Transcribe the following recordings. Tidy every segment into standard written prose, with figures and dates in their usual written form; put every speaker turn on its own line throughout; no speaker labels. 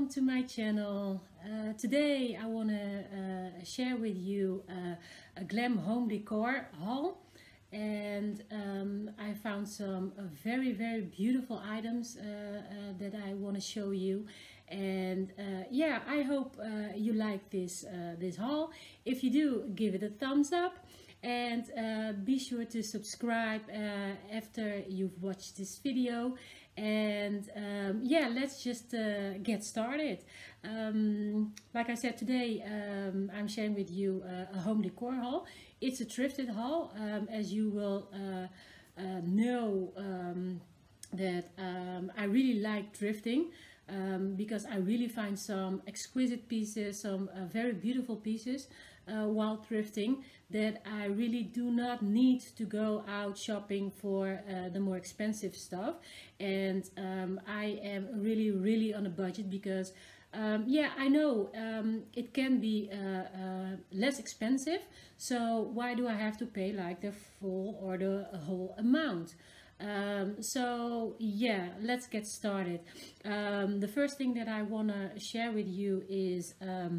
welcome to my channel. Today I want to share with you a glam home decor haul, and I found some very beautiful items that I want to show you. And yeah, I hope you like this haul. If you do, give it a thumbs up, and be sure to subscribe after you've watched this video. And yeah, let's just get started. Like I said, today I'm sharing with you a home decor haul. It's a thrifted haul, as you will know that I really like thrifting. Because I really find some exquisite pieces, some very beautiful pieces while thrifting, that I really do not need to go out shopping for the more expensive stuff. And I am really on a budget because yeah, I know it can be less expensive, so why do I have to pay like the full or the whole amount? So yeah, let's get started. The first thing that I want to share with you is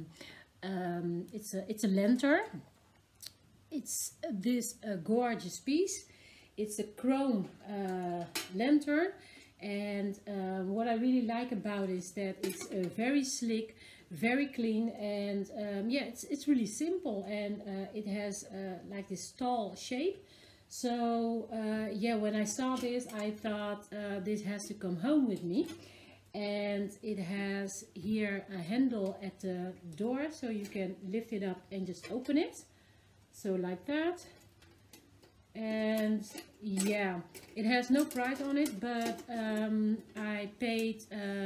it's a lantern. It's this gorgeous piece. It's a chrome lantern, and what I really like about it is that it's very slick, very clean, and yeah, it's really simple, and it has like this tall shape. So yeah, when I saw this, I thought this has to come home with me. And it has here a handle at the door, so you can lift it up and just open it, so like that. And yeah, it has no price on it, but I paid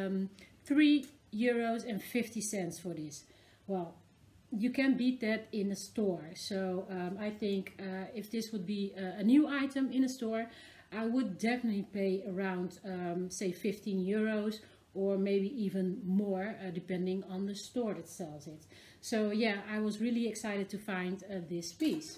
€3.50 for this. Well, you can beat that in a store. So I think if this would be a new item in a store, I would definitely pay around say €15, or maybe even more, depending on the store that sells it. So yeah, I was really excited to find this piece.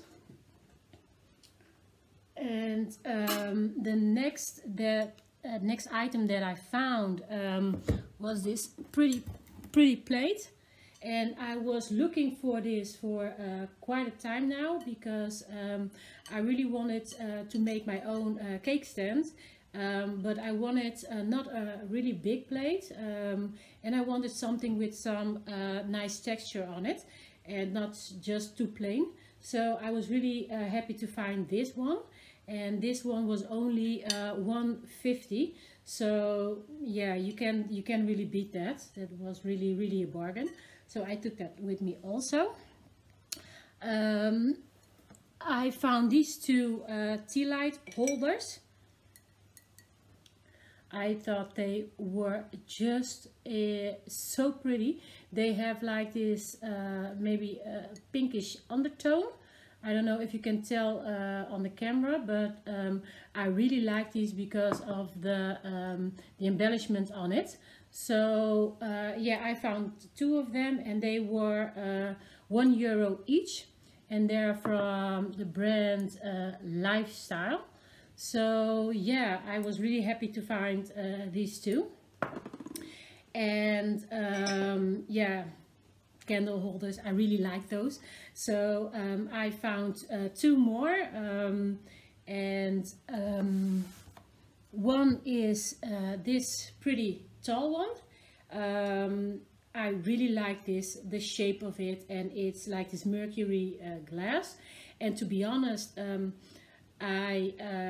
And the next item that I found was this pretty plate. And I was looking for this for quite a time now, because I really wanted to make my own cake stand. But I wanted not a really big plate, and I wanted something with some nice texture on it, and not just too plain. So I was really happy to find this one, and this one was only $1.50. So yeah, you can really beat that. That was really a bargain. So I took that with me also. I found these two tea light holders. I thought they were just so pretty. They have like this maybe pinkish undertone. I don't know if you can tell on the camera, but I really like these because of the embellishment on it. So yeah, I found two of them, and they were €1 each, and they're from the brand Lifestyle. So yeah, I was really happy to find these two. And yeah, candle holders, I really like those. So I found two more, and one is this pretty tall one. I really like this, the shape of it, and it's like this mercury glass. And to be honest, I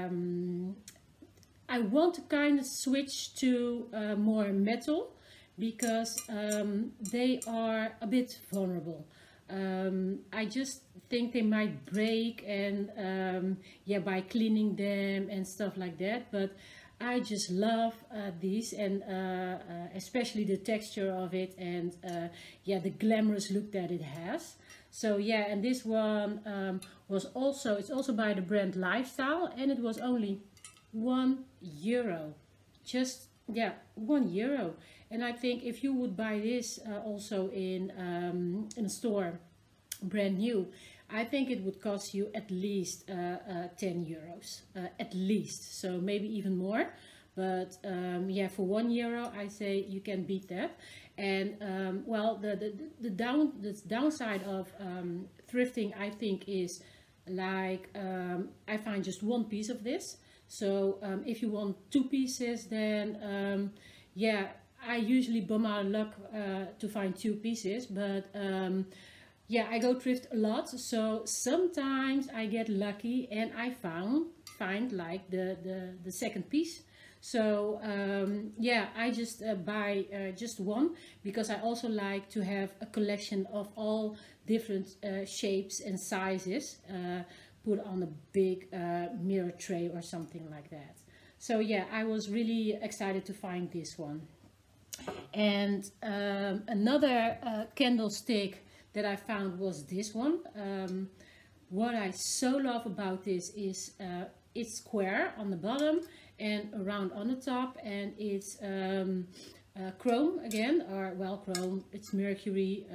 want to kind of switch to more metal, because they are a bit vulnerable. I just think they might break, and yeah, by cleaning them and stuff like that. But I just love these, and especially the texture of it, and yeah, the glamorous look that it has. So yeah, and this one it's also by the brand Lifestyle, and it was only €1. Just yeah, €1. And I think if you would buy this also in a store brand new, I think it would cost you at least €10, at least. So maybe even more. but yeah, for €1 I say you can beat that. And well, the downside of thrifting, I think, is like I find just one piece of this. So if you want 2 pieces, then yeah, I usually bum out of luck to find 2 pieces, but yeah, I go thrift a lot, so sometimes I get lucky and I find like the second piece. So yeah, I just buy just one, because I also like to have a collection of all different shapes and sizes put on a big mirror tray or something like that. So yeah, I was really excited to find this one. And another candlestick that I found was this one. What I so love about this is it's square on the bottom and round on the top, and it's chrome again, or well, chrome, it's mercury.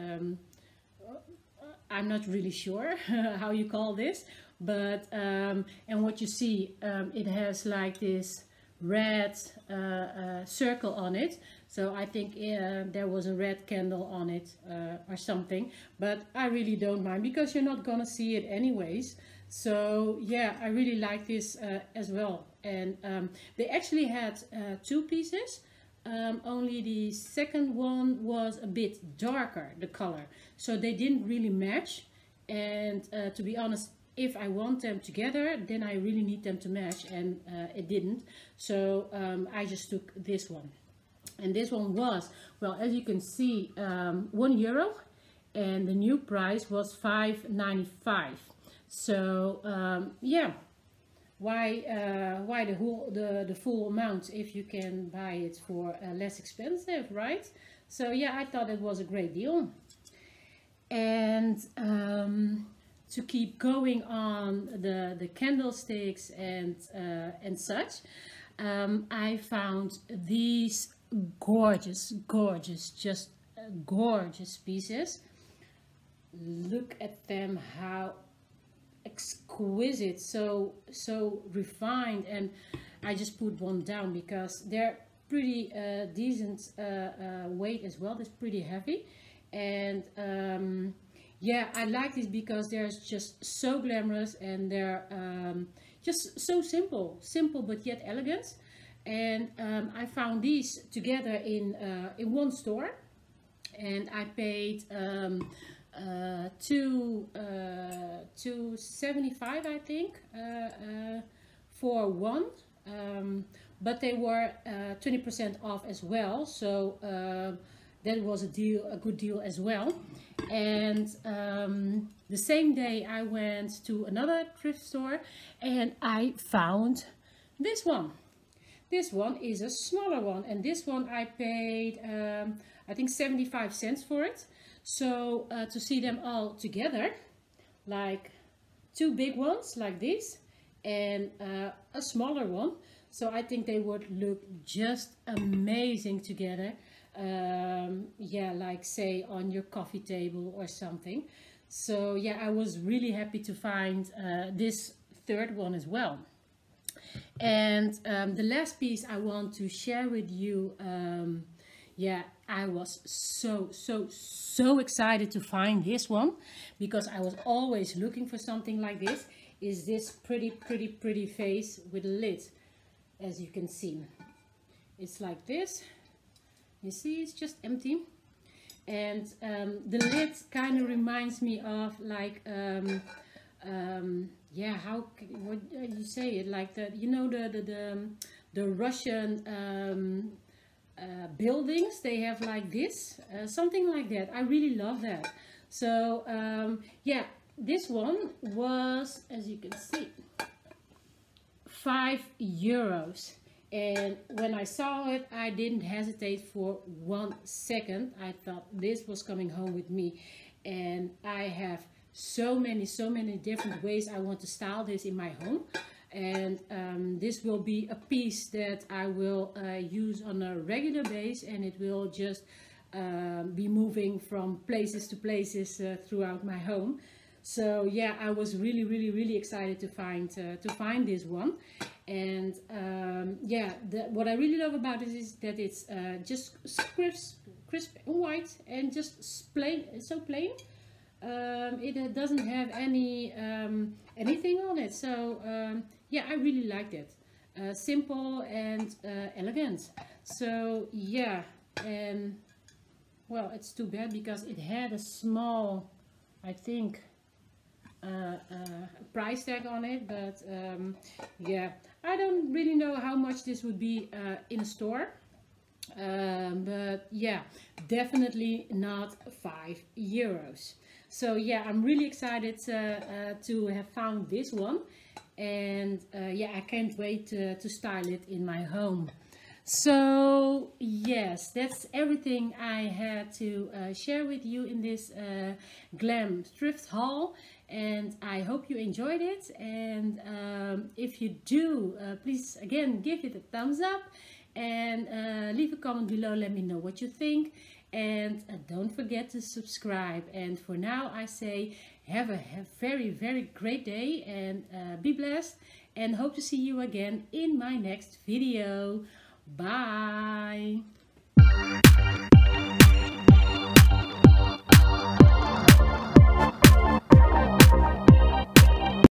I'm not really sure how you call this, but and what you see, it has like this red circle on it. So I think there was a red candle on it or something, but I really don't mind because you're not gonna see it anyways. So yeah, I really like this as well. And they actually had 2 pieces. Only the second one was a bit darker, the color, so they didn't really match. And to be honest, if I want them together, then I really need them to match, and it didn't. So I just took this one. And this one was, well, as you can see, €1, and the new price was $5.95. So yeah, why the full amount if you can buy it for less expensive, right? So yeah, I thought it was a great deal. And to keep going on the candlesticks and such, I found these gorgeous, just gorgeous pieces. Look at them, how exquisite, so refined. And I just put one down because they're pretty decent weight as well. It's pretty heavy. And yeah, I like this because they're just so glamorous, and they're just so simple but yet elegant. And I found these together in one store, and I paid $2.75 I think for one, but they were 20% off as well, so that was a good deal as well. And the same day I went to another thrift store and I found this one. This one is a smaller one, and this one I paid I think 75 cents for it. So to see them all together, like 2 big ones like this and a smaller one, so I think they would look just amazing together. Yeah, like say on your coffee table or something. So yeah, I was really happy to find this third one as well. And the last piece I want to share with you, yeah, I was so excited to find this one, because I was always looking for something like this. Is this pretty vase with a lid, as you can see. It's like this. You see, it's just empty. And the lid kind of reminds me of like yeah, what you say it, like the, you know, the Russian buildings, they have like this, something like that. I really love that. So yeah, this one was, as you can see, €5. And when I saw it, I didn't hesitate for 1 second. I thought this was coming home with me. And I have so many different ways I want to style this in my home. And this will be a piece that I will use on a regular basis, and it will just be moving from places to places throughout my home. So yeah, I was really excited to find this one. And yeah, what I really love about it is that it's just crisp and white, and just plain. It's so plain. It doesn't have any anything on it. So yeah, I really liked it. Simple and elegant. So yeah, and well, it's too bad because it had a small, I think, price tag on it, but yeah, I don't really know how much this would be in a store, but yeah, definitely not €5. So yeah, I'm really excited to have found this one, and yeah, I can't wait to style it in my home. So yes, that's everything I had to share with you in this glam thrift haul, and I hope you enjoyed it. And if you do, please again give it a thumbs up, and leave a comment below. Let me know what you think, and don't forget to subscribe. And for now, I say have a very great day, and be blessed, and hope to see you again in my next video. Bye.